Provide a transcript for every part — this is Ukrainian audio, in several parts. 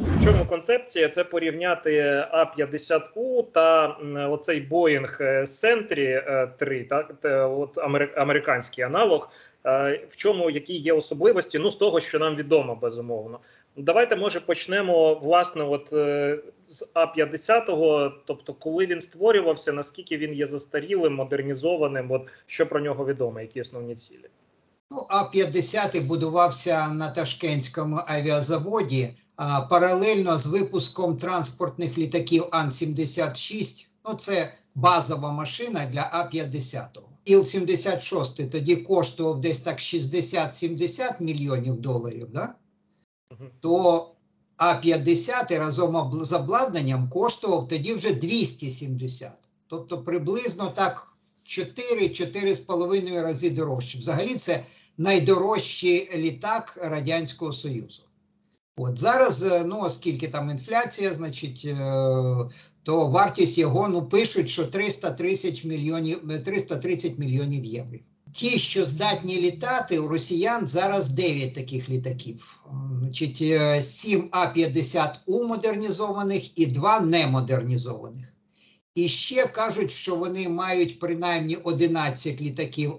В чому концепція? Це порівняти А-50У та оцей Boeing Sentry 3, так, от американський аналог. В чому, які є особливості? Ну, з того, що нам відомо, безумовно. Давайте, може, почнемо, власне, от з А-50, тобто, коли він створювався, наскільки він є застарілим, модернізованим, от що про нього відомо, які основні цілі? Ну, А-50 будувався на Ташкентському авіазаводі паралельно з випуском транспортних літаків Ан-76. Ну, це базова машина для А-50. Іл-76 тоді коштував десь так 60-70 мільйонів доларів, да? То А-50 разом з обладнанням коштував тоді вже 270. Тобто приблизно так 4-4,5 рази дорожче. Взагалі це найдорожчий літак Радянського Союзу. От зараз, ну, оскільки там інфляція, значить, то вартість його, ну, пишуть, що 330 мільйонів євро. Ті, що здатні літати, у росіян зараз 9 таких літаків. Значить, 7 А-50У модернізованих і 2 немодернізованих. І ще кажуть, що вони мають принаймні 11 літаків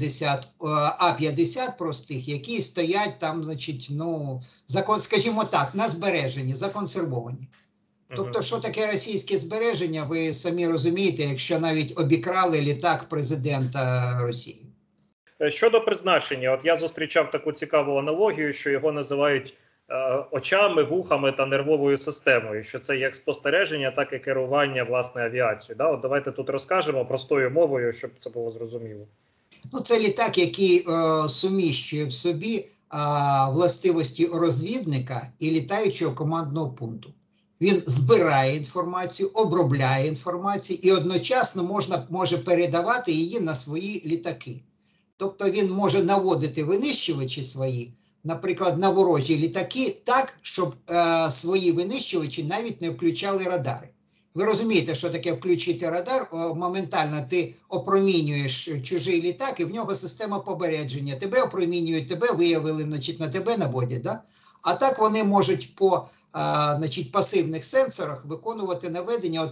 А-50 простих, які стоять там, значить, ну, скажімо так, на збереженні, законсервовані. Тобто, що таке російське збереження, ви самі розумієте, якщо навіть обікрали літак президента Росії. Щодо призначення, от я зустрічав таку цікаву аналогію, що його називають очами, вухами та нервовою системою, що це як спостереження, так і керування, власне, авіацією. Да? От давайте тут розкажемо простою мовою, щоб це було зрозуміло. Ну, це літак, який суміщує в собі властивості розвідника і літаючого командного пункту. Він збирає інформацію, обробляє інформацію і одночасно може передавати її на свої літаки. Тобто він може наводити винищувачі свої, наприклад, на ворожі літаки так, щоб свої винищувачі навіть не включали радари. Ви розумієте, що таке включити радар? Моментально ти опромінюєш чужий літак і в нього система попередження. Тебе опромінюють, тебе виявили, значить, на тебе наводять. Да? А так вони можуть по значить, пасивних сенсорах виконувати наведення,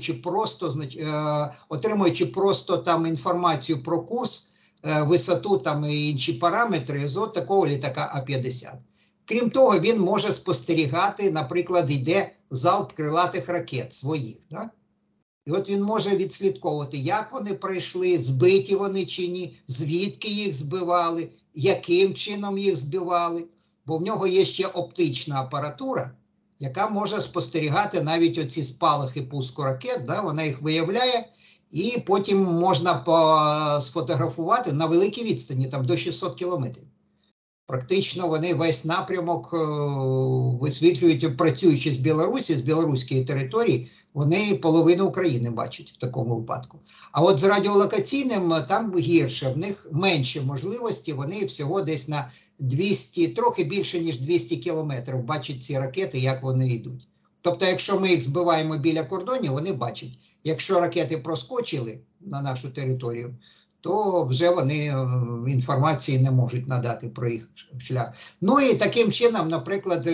отримуючи просто там інформацію про курс, висоту там і інші параметри з такого літака А-50. Крім того, він може спостерігати, наприклад, йде залп крилатих ракет своїх. Да? І от він може відслідковувати, як вони пройшли, збиті вони чи ні, звідки їх збивали, яким чином їх збивали. Бо в нього є ще оптична апаратура, яка може спостерігати навіть оці спалахи пуску ракет, да? Вона їх виявляє, і потім можна сфотографувати на великій відстані, там до 600 кілометрів. Практично вони весь напрямок висвітлюють, працюючи з Білорусі, з білоруської території, вони половину України бачать в такому випадку. А от з радіолокаційним там гірше, в них менші можливості, вони всього десь на 200, трохи більше ніж 200 кілометрів бачать ці ракети, як вони йдуть. Тобто, якщо ми їх збиваємо біля кордонів, вони бачать. Якщо ракети проскочили на нашу територію, то вже вони інформації не можуть надати про їх шлях. Ну і таким чином, наприклад,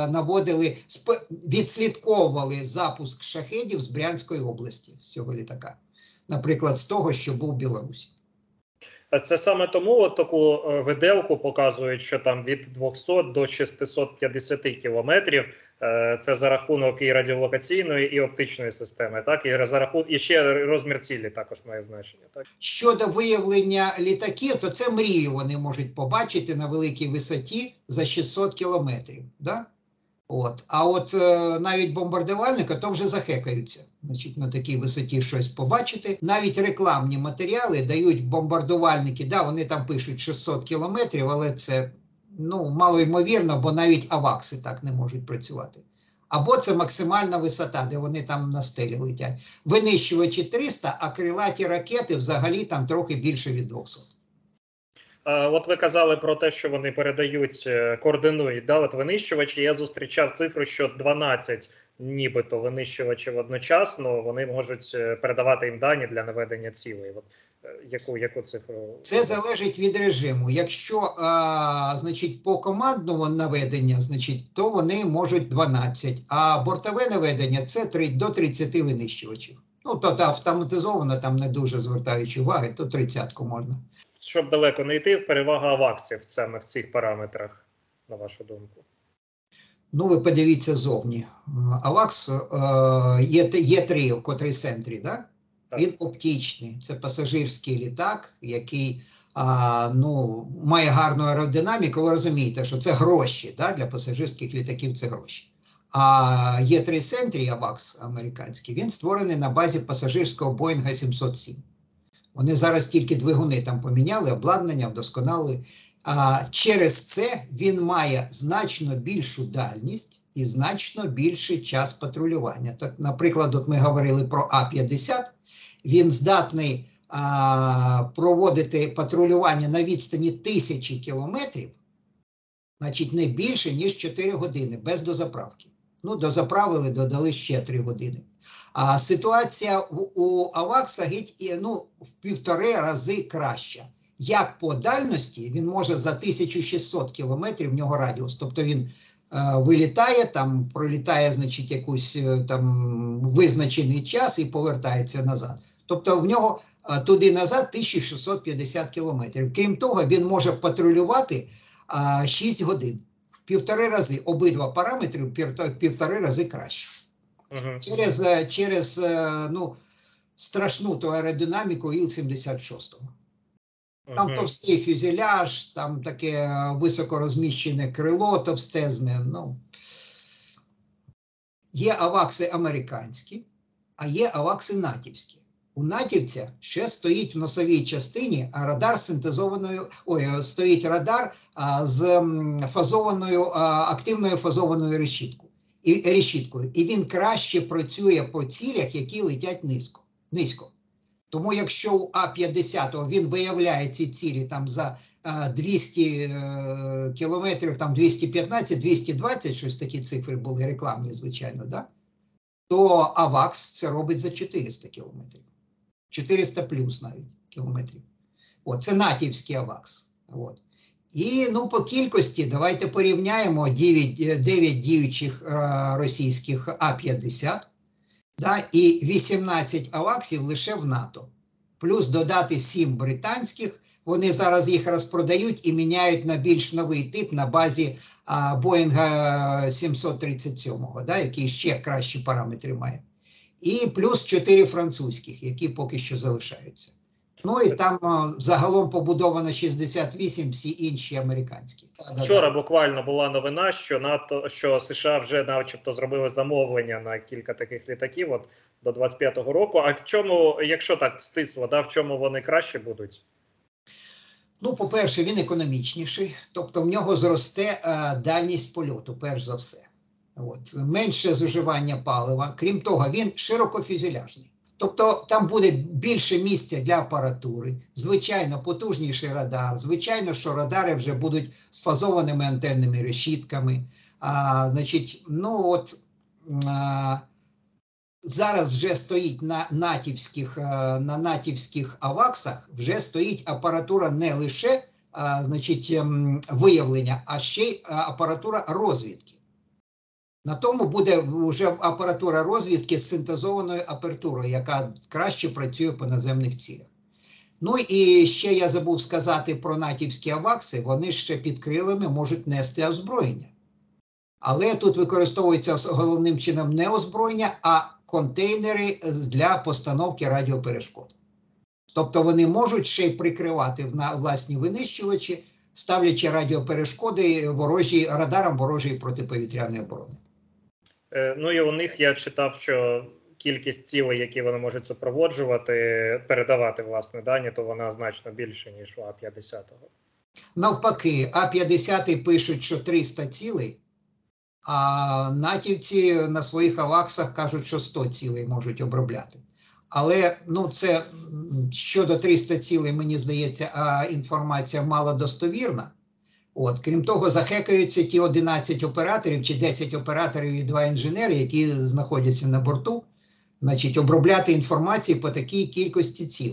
відслідковували запуск шахедів з Брянської області, з цього літака. Наприклад, з того, що був в Білорусі. Це саме тому от таку виделку показують, що там від 200 до 650 кілометрів. Це за рахунок і радіолокаційної, і оптичної системи, так? І за рахунок, і ще розмір цілі також має значення, так? Щодо виявлення літаків, то це мрію вони можуть побачити на великій висоті за 600 кілометрів, да? От. А от навіть бомбардувальника то вже захекаються, значить, на такій висоті щось побачити. Навіть рекламні матеріали дають бомбардувальники, да, вони там пишуть 600 кілометрів, але це, ну, мало ймовірно, бо навіть авакси так не можуть працювати. Або це максимальна висота, де вони там на стелі летять. Винищувачі 300, а крилаті ракети взагалі там трохи більше від 200. От ви казали про те, що вони передають, координують, да, от винищувачі. Я зустрічав цифру, що 12 нібито винищувачів одночасно, вони можуть передавати їм дані для наведення цілей. От Яку цифру? Це залежить від режиму. Якщо значить, по командному наведення, значить, то вони можуть 12, а бортове наведення – це до 30 винищувачів. Ну, то автоматизовано, там не дуже звертаючи уваги, то 30-ку можна. Щоб далеко не йти, перевага аваксів саме в цих параметрах, на вашу думку? Ну, ви подивіться зовні. Авакс є 3, котрий центрі, да? Він оптичний. Це пасажирський літак, який має гарну аеродинаміку. Ви розумієте, що це гроші, да? Для пасажирських літаків це гроші. А Є3 Сентрі, авакс американський, він створений на базі пасажирського Боїнга 707. Вони зараз тільки двигуни там поміняли, обладнання, вдосконалили. Через це він має значно більшу дальність і значно більший час патрулювання. Так, наприклад, от ми говорили про А-50, він здатний проводити патрулювання на відстані 1000 кілометрів, значить не більше, ніж 4 години, без дозаправки. Ну, дозаправили, додали ще 3 години. А ситуація у Авакса в 1,5 рази краща. Як по дальності, він може за 1600 кілометрів, в нього радіус, тобто він вилітає, там пролітає, значить, якийсь там визначений час і повертається назад. Тобто в нього туди-назад 1650 кілометрів. Крім того, він може патрулювати 6 годин. В 1,5 рази, обидва параметри в 1,5 рази краще. Через страшну ту аеродинаміку Іл-76. Там товстий фюзеляж, там таке високорозміщене крило товстезне. Є авакси американські, а є авакси натівські. У натівця ще стоїть в носовій частині радар стоїть радар з активною фазованою решіткою. І він краще працює по цілях, які летять низько. Тому якщо у А-50 він виявляє ці цілі там за 200 кілометрів, там 215, 220, щось такі цифри були рекламні, звичайно, да? То Авакс це робить за 400 кілометрів. 400 плюс навіть кілометрів. Це натівський Авакс. І по кількості давайте порівняємо 9 діючих російських А-50, да, і 18 аваксів лише в НАТО. Плюс додати 7 британських, вони зараз їх розпродають і міняють на більш новий тип на базі Боїнга 737, да, який ще кращі параметри має. І плюс 4 французьких, які поки що залишаються. І там загалом побудовано 68, всі інші американські. Вчора буквально була новина, що США вже начебто зробили замовлення на кілька таких літаків до 25-го року. А в чому, якщо так стисло, в чому вони краще будуть? По-перше, він економічніший, тобто в нього зросте дальність польоту, перш за все. Менше зуживання палива, крім того, він широкофюзеляжний. Тобто там буде більше місця для апаратури, звичайно, потужніший радар, звичайно, що радари вже будуть з фазованими антенними решітками. Зараз вже стоїть на натівських аваксах, вже стоїть апаратура не лише виявлення, а ще й апаратура розвідки. На тому буде вже апаратура розвідки з синтезованою апертурою, яка краще працює по наземних цілях. І ще я забув сказати про натівські авакси, вони ще під крилами можуть нести озброєння. Але тут використовується головним чином не озброєння, а контейнери для постановки радіоперешкод. Тобто вони можуть ще й прикривати на власні винищувачі, ставлячи радіоперешкоди радарам ворожої протиповітряної оборони. І у них я читав, що кількість цілей, які вони можуть супроводжувати, передавати власне дані, то вона значно більше, ніж у А-50. Навпаки, А-50 пишуть, що 300 цілей, а натівці на своїх аваксах кажуть, що 100 цілей можуть обробляти. Але це щодо 300 цілей, мені здається, інформація мало достовірна. Крім того, захекаються ті 11 операторів чи 10 операторів і 2 інженери, які знаходяться на борту, обробляти інформацію по такій кількості цілей.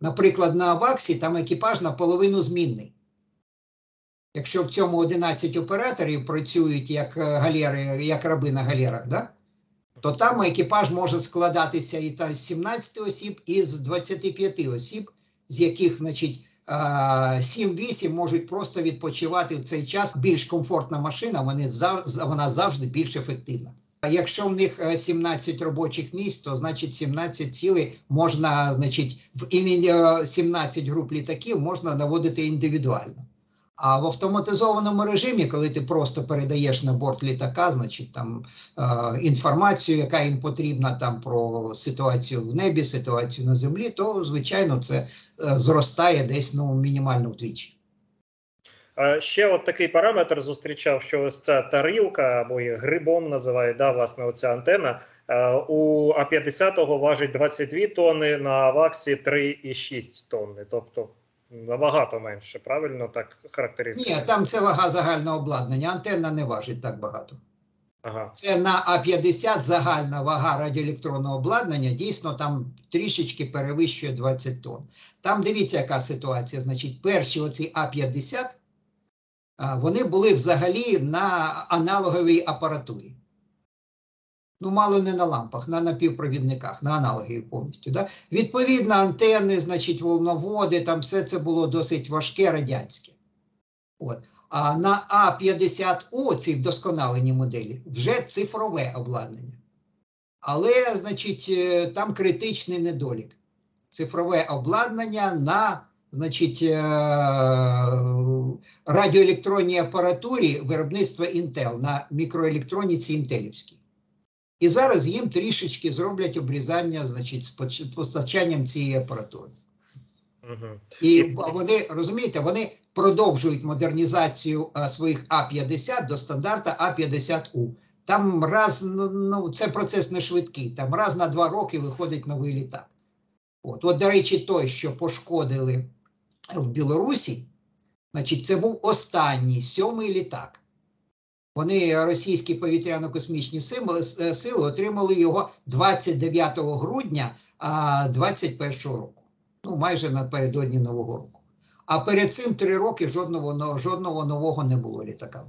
Наприклад, на Аваксі там екіпаж наполовину змінний. Якщо в цьому 11 операторів працюють як галери, як раби на галерах, да? То там екіпаж може складатися і з 17 осіб, і з 25 осіб, з яких, значить, 7-8 можуть просто відпочивати в цей час. Більш комфортна машина, вона завжди більш ефективна. А якщо в них 17 робочих місць, то значить 17 цілей можна, значить, в імені 17 груп літаків можна наводити індивідуально. А в автоматизованому режимі, коли ти просто передаєш на борт літака, значить, там інформацію, яка їм потрібна там про ситуацію в небі, ситуацію на землі, то, звичайно, це зростає десь, ну, мінімально вдвічі. Ще от такий параметр зустрічав, що ось ця тарілка, або її грибом називають, да, власне, оця антена, у А-50 важить 22 тонни, на Аваксі 3,6 тонни, тобто набагато менше, правильно так характеризується? Ні, там це вага загального обладнання, антенна не важить так багато. Ага. Це на А-50 загальна вага радіоелектронного обладнання, дійсно там трішечки перевищує 20 тонн. Там дивіться, яка ситуація, значить, перші оці А-50, вони були взагалі на аналоговій апаратурі. Ну, мало не на лампах, на напівпровідниках, на аналоговій повністю. Да? Відповідно, антени, значить, волноводи, там все це було досить важке, радянське. От. А на А-50У, ці вдосконалені моделі, вже цифрове обладнання. Але, значить, там критичний недолік. Цифрове обладнання на, значить, радіоелектронній апаратурі виробництва Intel, на мікроелектроніці інтелівській. І зараз їм трішечки зроблять обрізання, значить, з постачанням цієї апаратури. І вони, розумієте, вони продовжують модернізацію своїх А-50 до стандарту А-50У. Там раз, ну, це процес не швидкий, там раз на 2 роки виходить новий літак. От, до речі, той, що пошкодили в Білорусі, значить, це був останній, 7-й літак. Вони, російські повітряно-космічні сили, отримали його 29 грудня 2021 року. Ну, майже напередодні Нового року. А перед цим 3 роки жодного нового не було літака.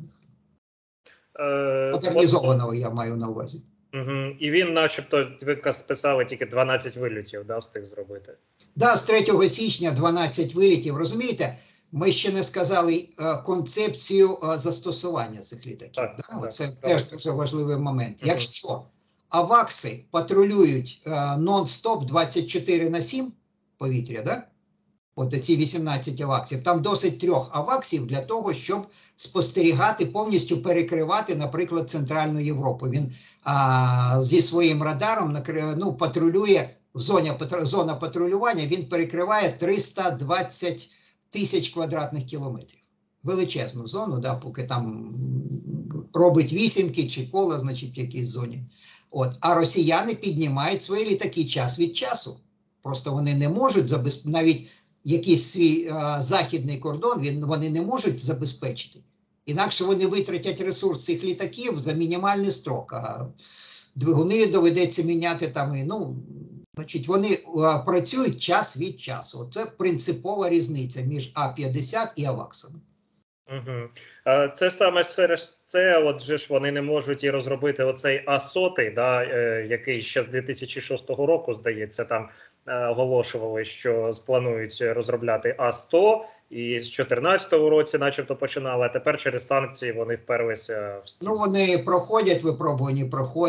Модернізованого, я маю на увазі. І він, начебто, ви писали, тільки 12 вильотів, да, встиг зробити? Да, з 3 січня 12 вилітів. Розумієте, ми ще не сказали концепцію застосування цих літаків. Так, да? так, Це так, теж дуже важливий момент. Якщо авакси патрулюють нон-стоп 24/7 повітря, да? От ці 18 аваксів, там досить 3 аваксів для того, щоб спостерігати, повністю перекривати, наприклад, Центральну Європу. Він зі своїм радаром патрулює, зона патрулювання, він перекриває 320 тисяч квадратних кілометрів. Величезну зону, да, поки там робить вісімки чи кола, значить, в якійсь зоні. От. А росіяни піднімають свої літаки час від часу. Просто вони не можуть навіть якийсь свій західний кордон вони не можуть забезпечити. Інакше вони витратять ресурс цих літаків за мінімальний строк. А двигуни доведеться міняти там. Значить, вони працюють час від часу. Це принципова різниця між А-50 і аваксами. Це саме через це, от же ж вони не можуть і розробити оцей А-100, да, який ще з 2006 року, здається, там оголошували, що планують розробляти А-100, і з 2014 році начебто починали, а тепер через санкції вони вперлися в стіл. Ну, вони проходять випробування,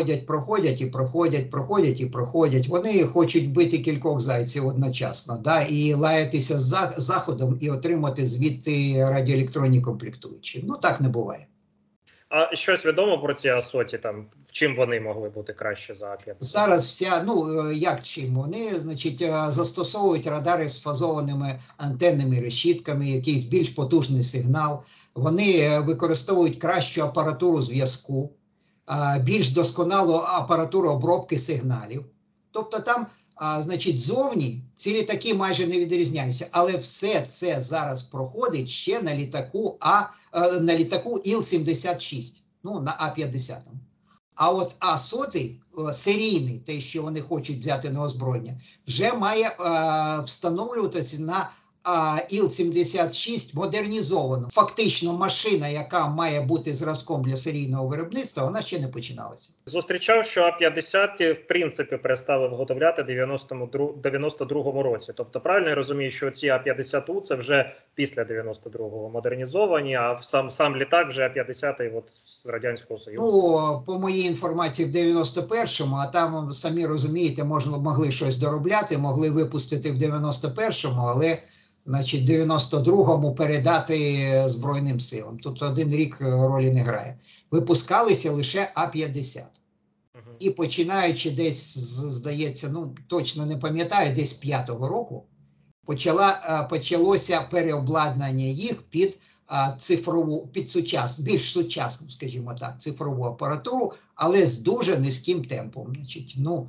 проходять. Вони хочуть бити кількох зайців одночасно, да, і лаятися з Заходом і отримати звідти радіоелектронні комплектуючі. Ну, так не буває. А щось відомо про ці А-100, там, чим вони могли бути краще за А-50? Зараз як чим? Вони, значить, застосовують радари з фазованими антенними решітками, якийсь більш потужний сигнал. Вони використовують кращу апаратуру зв'язку, більш досконалу апаратуру обробки сигналів. Тобто там, значить, зовні ці літаки майже не відрізняються, але все це зараз проходить ще на літаку Іл-76, на А-50. А от А-100, серійний, те, що вони хочуть взяти на озброєння, вже має встановлюватися на Іл-76 модернізовано. Фактично машина, яка має бути зразком для серійного виробництва, вона ще не починалася. Зустрічав, що А-50 в принципі перестали виготовляти в 92-му році. Тобто правильно я розумію, що ці А-50У це вже після 92-го модернізовані, а сам літак вже А-50 от з Радянського Союзу. Ну, по моїй інформації, в 91-му, а там, самі розумієте, могли щось доробляти, могли випустити в 91-му, але значить, 92-му передати Збройним силам. Тут один рік ролі не грає. Випускалися лише А-50. І починаючи десь, здається, ну точно не пам'ятаю, десь 5-го року, почалося переобладнання їх під цифрову, більш сучасну, скажімо так, цифрову апаратуру, але з дуже низьким темпом. Значить, ну,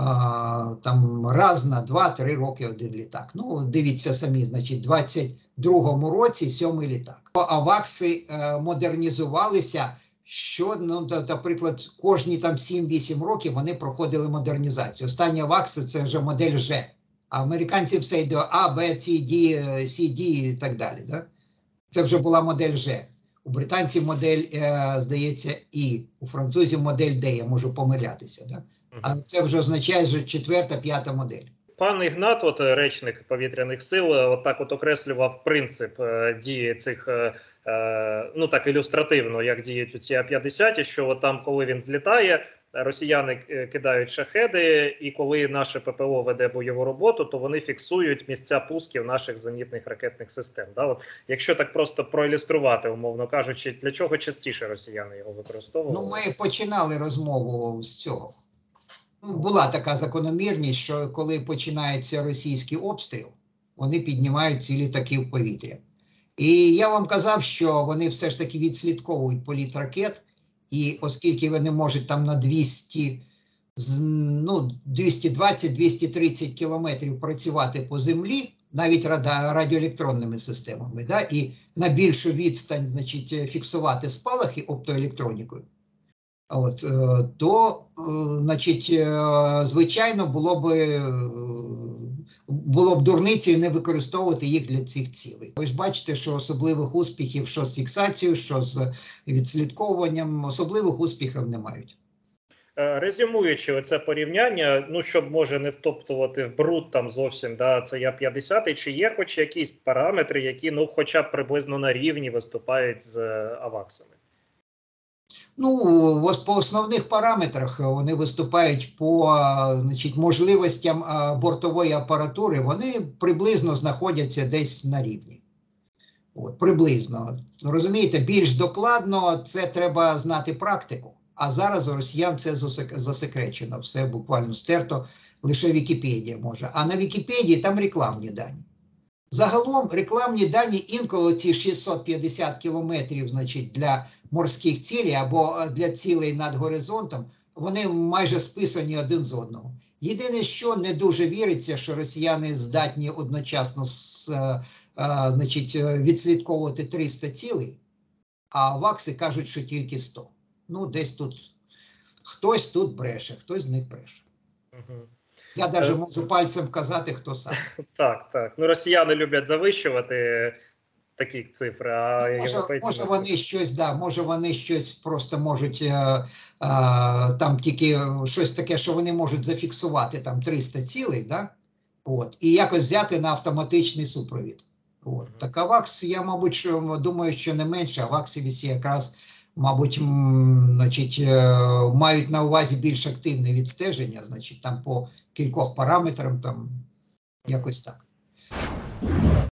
там раз на 2-3 роки один літак. Ну, дивіться самі, значить, в 22-му році 7-й літак. Авакси модернізувалися, що, ну, наприклад, кожні там 7-8 років вони проходили модернізацію. Останні авакси це вже модель Ж. А американці все йде А, Б, С, Д і так далі. Да? Це вже була модель Ж. У британців модель, здається, І. У французів модель Д, я можу помилятися. Да? А це вже означає, що 4-5 модель. Пан Ігнат, от речник повітряних сил, от так от окреслював принцип дії цих, ну так ілюстративно, як діють ці А-50, що от там, коли він злітає, росіяни кидають шахеди, і коли наше ППО веде бойову роботу, то вони фіксують місця пусків наших зенітних ракетних систем. Да? От, якщо так просто проілюструвати, умовно кажучи, для чого частіше росіяни його використовували? Ну, ми починали розмову з цього. Була така закономірність, що коли починається російський обстріл, вони піднімають ці літаки в повітря. І я вам казав, що вони все ж таки відслідковують політ ракет, і оскільки вони можуть там на 220-230 кілометрів працювати по землі, навіть радіоелектронними системами, да, і на більшу відстань, значить, фіксувати спалахи оптоелектронікою, от, то, значить, звичайно, було б дурницею не використовувати їх для цих цілей. Ви ж бачите, що особливих успіхів, що з фіксацією, що з відслідковуванням, особливих успіхів не мають. Резюмуючи оце порівняння, ну, щоб, може, не втоптувати в бруд там зовсім, да, це Я-50, чи є хоч якісь параметри, які, ну, хоча б приблизно на рівні виступають з аваксами? Ну, по основних параметрах вони виступають по, значить, можливостям бортової апаратури, вони приблизно знаходяться десь на рівні. От, приблизно. Розумієте, більш докладно це треба знати практику, а зараз у росіян це засекречено, все буквально стерто, лише Вікіпедія може. А на Вікіпедії там рекламні дані. Загалом рекламні дані інколи ці 650 кілометрів, значить, для морських цілей або для цілей над горизонтом, вони майже списані один з одного. Єдине, що не дуже віриться, що росіяни здатні одночасно значить, відслідковувати 300 цілей, а авакси кажуть, що тільки 100. Ну, десь тут, хтось тут бреше, хтось з них бреше. Я навіть можу пальцем вказати, хто сам. Так, так. Ну, росіяни люблять завищувати такі цифри, а може вони щось, да, може вони щось просто можуть, там тільки щось таке, що вони можуть зафіксувати там 300 цілей, да? От, і якось взяти на автоматичний супровід. От. Так авакс, я, мабуть, думаю, що не менше, аваксівці якраз, мабуть, значить, мають на увазі більш активне відстеження, значить, там по кількох параметрам, там якось так.